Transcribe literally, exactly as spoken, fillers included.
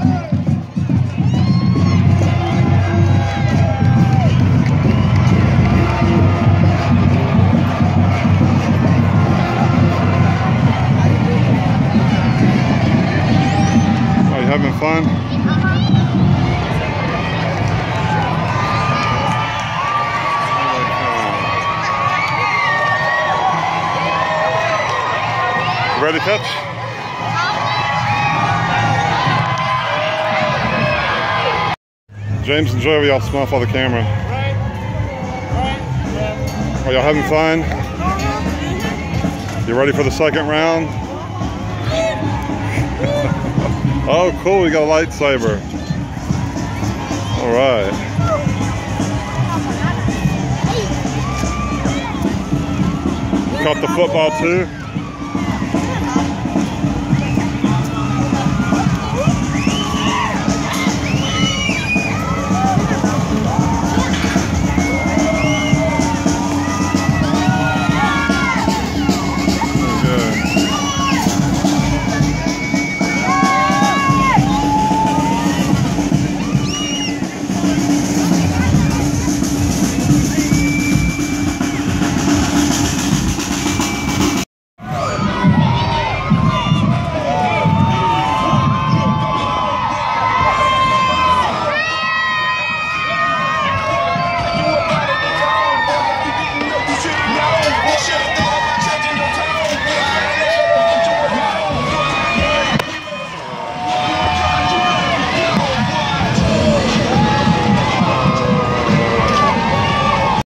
Having fun? You ready to catch? James and Joey, y'all smell for the camera. Are y'all having fun? You ready for the second round? Oh, cool, we got a lightsaber. All right. Caught the football too.